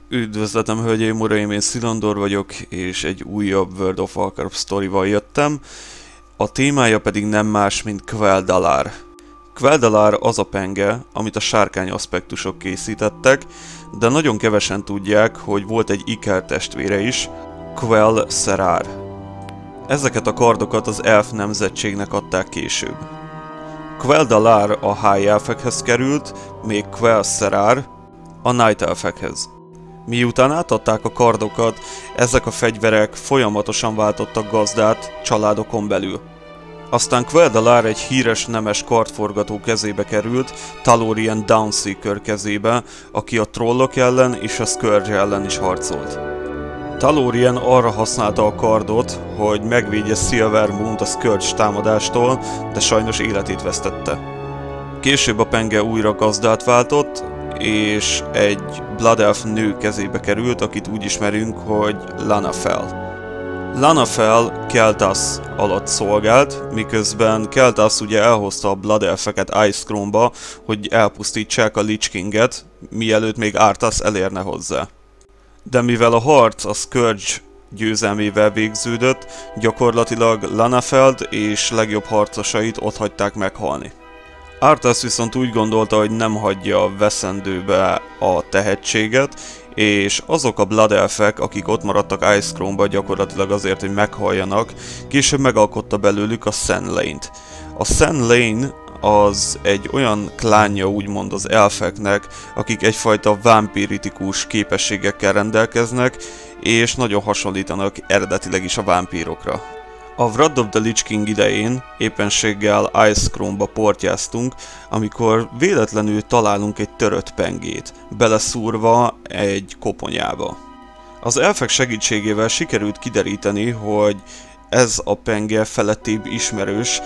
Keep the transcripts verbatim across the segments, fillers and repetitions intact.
Üdvözletem, hölgyeim, uraim, én Szilandor vagyok, és egy újabb World of Warcraft sztorival jöttem. A témája pedig nem más, mint Quel'Dalar. Quel'Dalar az a penge, amit a sárkány aspektusok készítettek, de nagyon kevesen tudják, hogy volt egy ikertestvére is, Quel'Serrar. Ezeket a kardokat az elf nemzetségnek adták később. Quel'Dalar a High Elfekhez került, még Quel'Serrar a Night Elfekhez. Miután átadták a kardokat, ezek a fegyverek folyamatosan váltottak gazdát családokon belül. Aztán Quel'Dalar egy híres nemes kardforgató kezébe került, Talorian Dawnseeker kezébe, aki a trollok ellen és a Scourge ellen is harcolt. Talorian arra használta a kardot, hogy megvédje Silvermoont a Scourge támadástól, de sajnos életét vesztette. Később a penge újra gazdát váltott, és egy Blood Elf nő kezébe került, akit úgy ismerünk, hogy Lanafel. Lanafel Kel'Thas alatt szolgált, miközben Kel'Thas ugye elhozta a Blood Elfeket Icecrownba, hogy elpusztítsák a Lich Kinget, mielőtt még Arthas elérne hozzá. De mivel a harc a Scourge győzelmével végződött, gyakorlatilag Lanafeld és legjobb harcosait ott hagyták meghalni. Arthas viszont úgy gondolta, hogy nem hagyja veszendőbe a tehetséget, és azok a Blood Elfek, akik ott maradtak Icecrownba gyakorlatilag azért, hogy meghalljanak, később megalkotta belőlük a Senlaine-t. A Senlaine az egy olyan klánja úgymond az elfeknek, akik egyfajta vámpiritikus képességekkel rendelkeznek, és nagyon hasonlítanak eredetileg is a vámpírokra. A Wrath of the Lich King idején éppenséggel Icecrownba portyáztunk, amikor véletlenül találunk egy törött pengét, beleszúrva egy koponyába. Az elfek segítségével sikerült kideríteni, hogy ez a penge felettébb ismerős,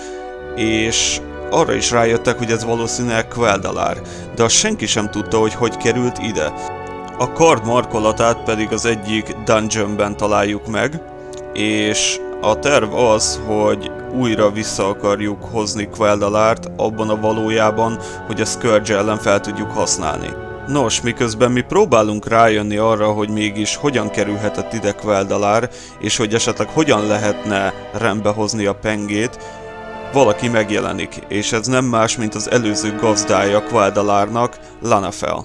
és arra is rájöttek, hogy ez valószínűleg Quel'Dalar, de azt senki sem tudta, hogy hogy került ide. A kard markolatát pedig az egyik dungeonben találjuk meg, és a terv az, hogy újra vissza akarjuk hozni Quel'Dalart abban a valójában, hogy a Scourge ellen fel tudjuk használni. Nos, miközben mi próbálunk rájönni arra, hogy mégis hogyan kerülhetett ide Quel'Dalar, és hogy esetleg hogyan lehetne rendbe hozni a pengét, valaki megjelenik, és ez nem más, mint az előző gazdája Quel'Dalarnak, Lanafel.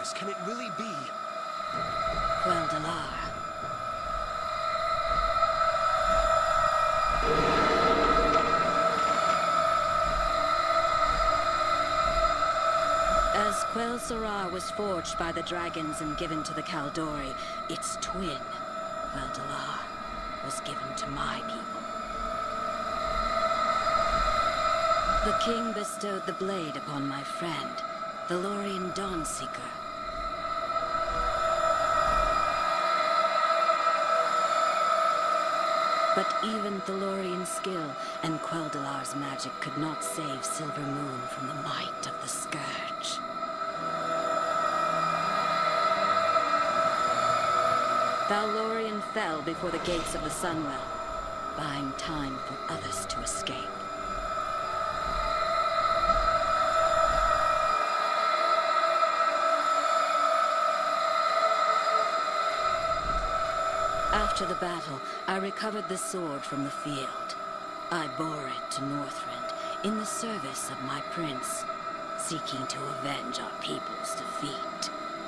As Quel'Serrar was forged by the dragons and given to the Caldori, its twin, Quel'Dalar, was given to my people. The king bestowed the blade upon my friend, Talorian Dawnseeker. But even Talorian's skill and Quel'Dalar's magic could not save Silvermoon from the might of the Scourge. Talorian fell before the gates of the Sunwell, buying time for others to escape. After the battle, I recovered the sword from the field. I bore it to Northrend in the service of my prince, seeking to avenge our people's defeat.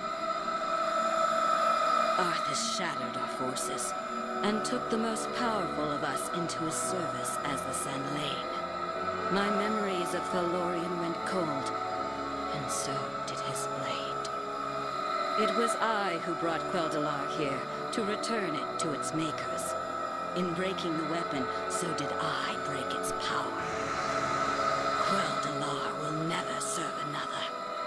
Arthas shattered our forces and took the most powerful of us into his service as the Senlaine. My memories of Talorian went cold, and so did his blade. It was I who brought Quel'Dalar here, to return it to its makers. In breaking the weapon, so did I break its power. Quel'Dalar will never serve another.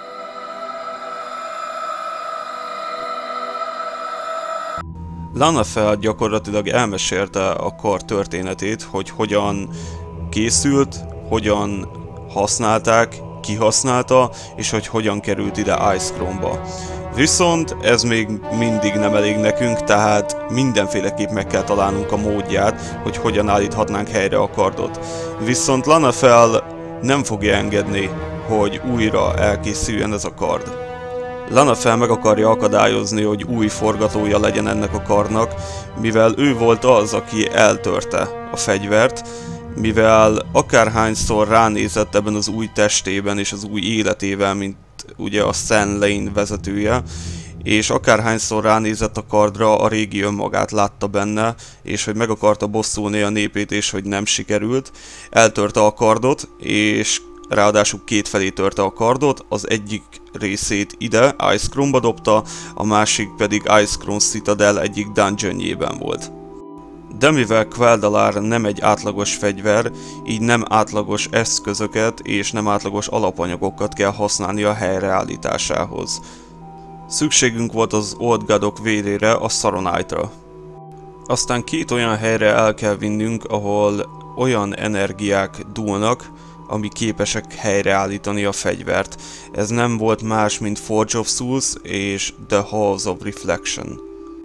Lanafel gyakorlatilag elmesélte a kard történetét, hogy hogyan készült, hogyan használták, ki használta, és hogy hogyan került ide Icecrownba. Viszont ez még mindig nem elég nekünk, tehát mindenféleképp meg kell találnunk a módját, hogy hogyan állíthatnánk helyre a kardot. Viszont Lanafel nem fogja engedni, hogy újra elkészüljön ez a kard. Lenafel meg akarja akadályozni, hogy új forgatója legyen ennek a kardnak, mivel ő volt az, aki eltörte a fegyvert, mivel akárhányszor ránézett ebben az új testében és az új életével, mint ugye a Sand Lane vezetője, és akárhányszor ránézett a kardra, a régi önmagát látta benne, és hogy meg akarta bosszulni a népét, és hogy nem sikerült, eltörte a kardot, és ráadásul kétfelé törte a kardot, az egyik részét ide, Icecrownba dobta, a másik pedig Icecrown Citadel egyik dungeonjében volt. De mivel Quel'Dalar nem egy átlagos fegyver, így nem átlagos eszközöket és nem átlagos alapanyagokat kell használni a helyreállításához. Szükségünk volt az Old Godok vérére, a Saronite-ra. Aztán két olyan helyre el kell vinnünk, ahol olyan energiák dúlnak, ami képesek helyreállítani a fegyvert. Ez nem volt más, mint Forge of Souls és The Halls of Reflection.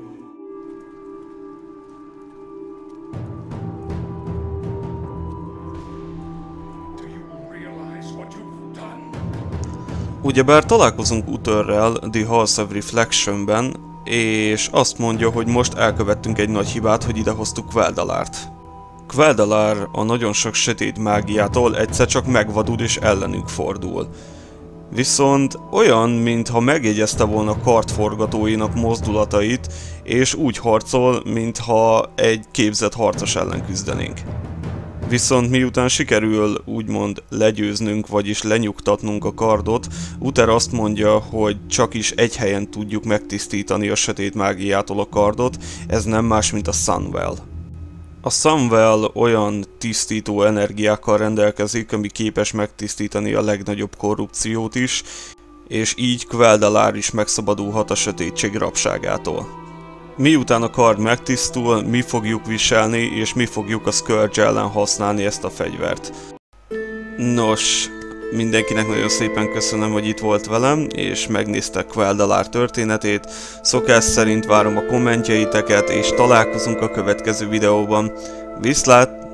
Ugyebár találkozunk Utherrel The Halls of Reflectionben, és azt mondja, hogy most elkövettünk egy nagy hibát, hogy idehoztuk Quel'Dalart. Quel'Dalar a nagyon sok sötét mágiától egyszer csak megvadul és ellenünk fordul. Viszont olyan, mintha megjegyezte volna kardforgatóinak mozdulatait, és úgy harcol, mintha egy képzett harcos ellen küzdenénk. Viszont miután sikerül úgymond legyőznünk, vagyis lenyugtatnunk a kardot, Uther azt mondja, hogy csak is egy helyen tudjuk megtisztítani a sötét mágiától a kardot, ez nem más, mint a Sunwell. A Sunwell olyan tisztító energiákkal rendelkezik, ami képes megtisztítani a legnagyobb korrupciót is, és így Quel'Dalar is megszabadulhat a sötétség rabságától. Miután a kard megtisztul, mi fogjuk viselni, és mi fogjuk a Scourge ellen használni ezt a fegyvert. Nos, mindenkinek nagyon szépen köszönöm, hogy itt volt velem, és megnéztek Quel'Dalar történetét. Szokás szerint várom a kommentjeiteket, és találkozunk a következő videóban. Viszlát!